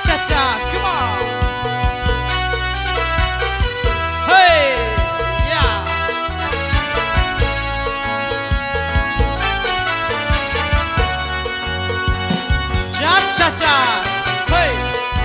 cha cha, come on. Hey, yeah. Cha cha cha, hey.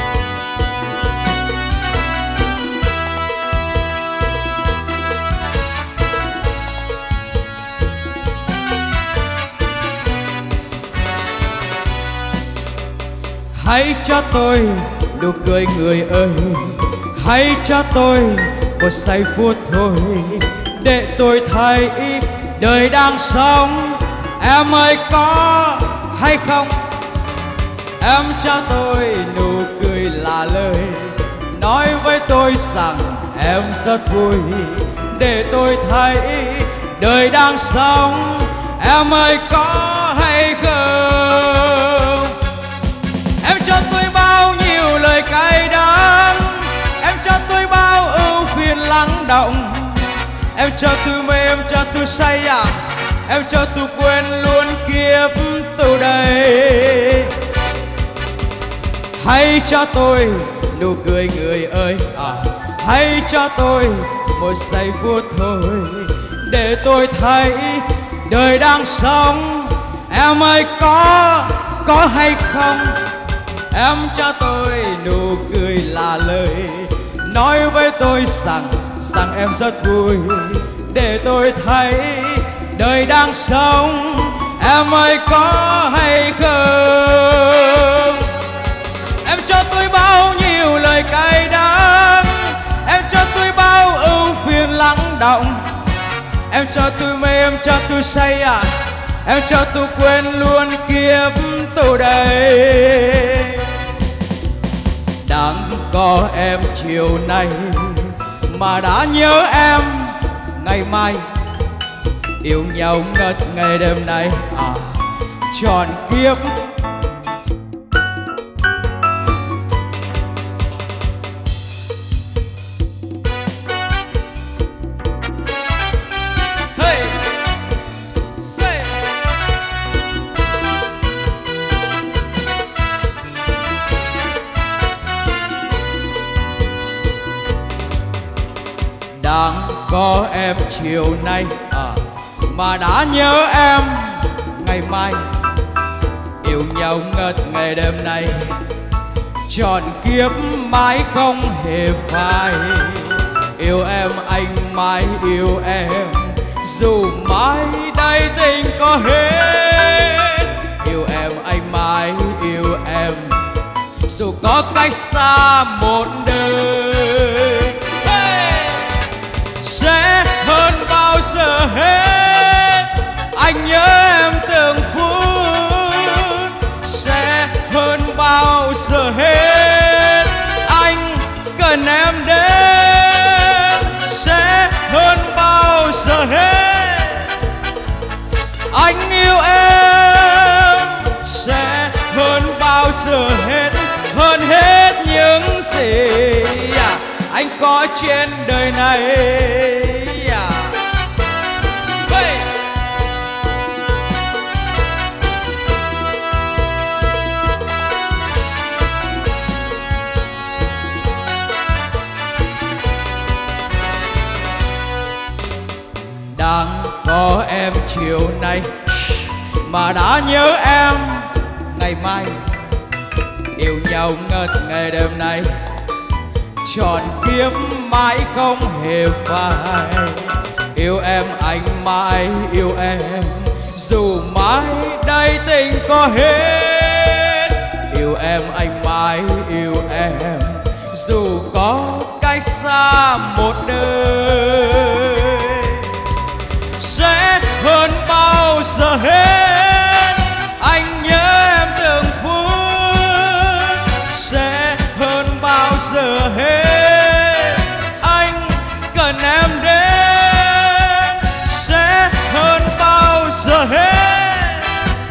Hãy cho tôi nụ cười người ơi, hãy cho tôi một giây phút thôi, để tôi thấy đời đang sống. Em ơi có hay không? Em cho tôi nụ cười là lời nói với tôi rằng em rất vui, để tôi thấy đời đang sống. Em ơi có hay không? Em cho tôi bao nhiêu lời cay đắng, em cho tôi bao ưu phiền lắng động. Em cho tôi mê, em cho tôi say à, em cho tôi quên luôn kiếp tù đầy. Hãy cho tôi nụ cười người ơi, hãy cho tôi một giây phút thôi, để tôi thấy đời đang sống. Em ơi có hay không? Em cho tôi nụ cười là lời nói với tôi rằng em rất vui, để tôi thấy đời đang sống. Em ơi có hay không? Em cho tôi bao nhiêu lời cay đắng, em cho tôi bao ưu phiền lắng động. Em cho tôi mê, em cho tôi say à, em cho tôi quên luôn kiếp tù đầy. Đang có em chiều nay mà đã nhớ em ngày mai, yêu nhau ngất ngày đêm nay trọn kiếp. Đang có em chiều nay mà đã nhớ em ngày mai, yêu nhau ngất ngày đêm nay trọn kiếp mãi không hề phai. Yêu em anh mãi yêu em, dù mãi đây tình có hết. Yêu em anh mãi yêu em, dù có cách xa một đời. Sẽ hơn bao giờ hết anh nhớ em từng phút, sẽ hơn bao giờ hết anh cần em đến, sẽ hơn bao giờ hết anh yêu em, sẽ hơn bao giờ hết, hơn hết những gì anh có trên đời này. Đang có em chiều nay mà đã nhớ em ngày mai, yêu nhau ngất ngày đêm nay trọn kiếp mãi không hề phai. Yêu em anh mãi yêu em, dù mãi đây tình có hết. Yêu em anh mãi yêu em, dù có cách xa một đời. Sẽ hơn bao giờ hết anh nhớ em từng phút, sẽ hơn bao giờ hết anh cần em đến, sẽ hơn bao giờ hết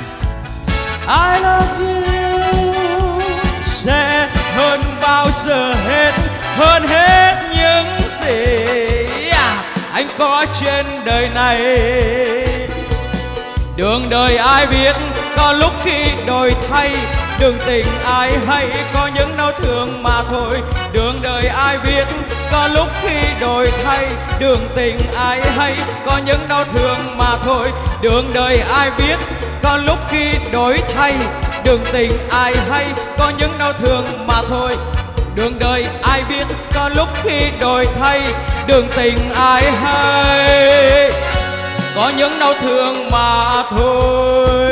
I love you, sẽ hơn bao giờ hết, hơn hết những gì anh có trên đời này. Đường đời ai biết, có lúc khi đổi thay đường tình ai hay có những đau thương mà thôi. Đường đời ai biết có lúc khi đổi thay, đường tình ai hay có những đau thương mà thôi. Đường đời ai biết có lúc khi đổi thay, đường tình ai hay có những đau thương mà thôi. Đường đời ai biết có lúc khi đổi thay, đường tình ai hay có những đau thương mà thôi.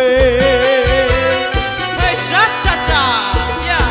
Hey, cha cha cha, yeah.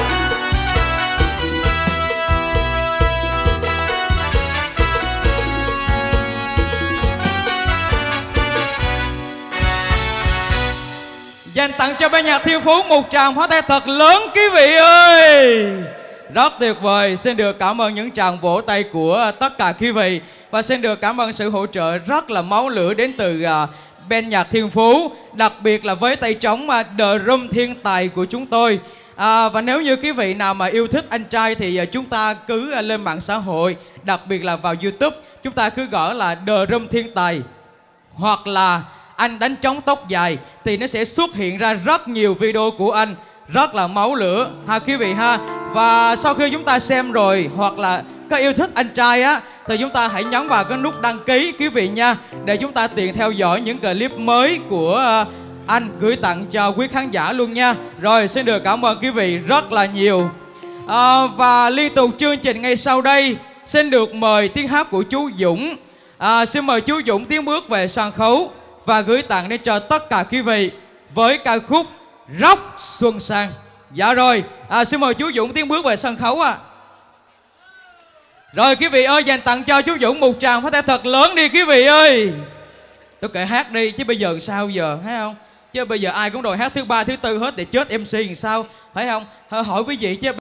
Dành tặng cho ban nhạc Thiên Phú một tràng pháo tay thật lớn quý vị ơi. Rất tuyệt vời. Xin được cảm ơn những tràng vỗ tay của tất cả quý vị. Và xin được cảm ơn sự hỗ trợ rất là máu lửa đến từ ban nhạc Thiên Phú. Đặc biệt là với tay trống The Room Thiên Tài của chúng tôi. Và nếu như quý vị nào mà yêu thích anh trai thì chúng ta cứ lên mạng xã hội, đặc biệt là vào YouTube, chúng ta cứ gõ là The Room Thiên Tài hoặc là anh đánh trống tóc dài thì nó sẽ xuất hiện ra rất nhiều video của anh, rất là máu lửa ha quý vị ha. Và sau khi chúng ta xem rồi hoặc là có yêu thích anh trai á thì chúng ta hãy nhấn vào cái nút đăng ký quý vị nha, để chúng ta tiện theo dõi những clip mới của anh gửi tặng cho quý khán giả luôn nha. Rồi xin được cảm ơn quý vị rất là nhiều. Và liên tục chương trình ngay sau đây xin được mời tiếng hát của chú Dũng. Xin mời chú Dũng tiến bước về sân khấu và gửi tặng đến cho tất cả quý vị với ca khúc Róc Xuân Sang. Dạ rồi, xin mời chú Dũng tiến bước về sân khấu ạ. Rồi quý vị ơi, dành tặng cho chú Dũng một tràng pháo tay thật lớn đi quý vị ơi. Tôi kệ hát đi chứ bây giờ sao giờ, thấy không? Chứ bây giờ ai cũng đòi hát thứ ba thứ tư hết để chết MC làm sao, phải không? Hỏi quý vị chứ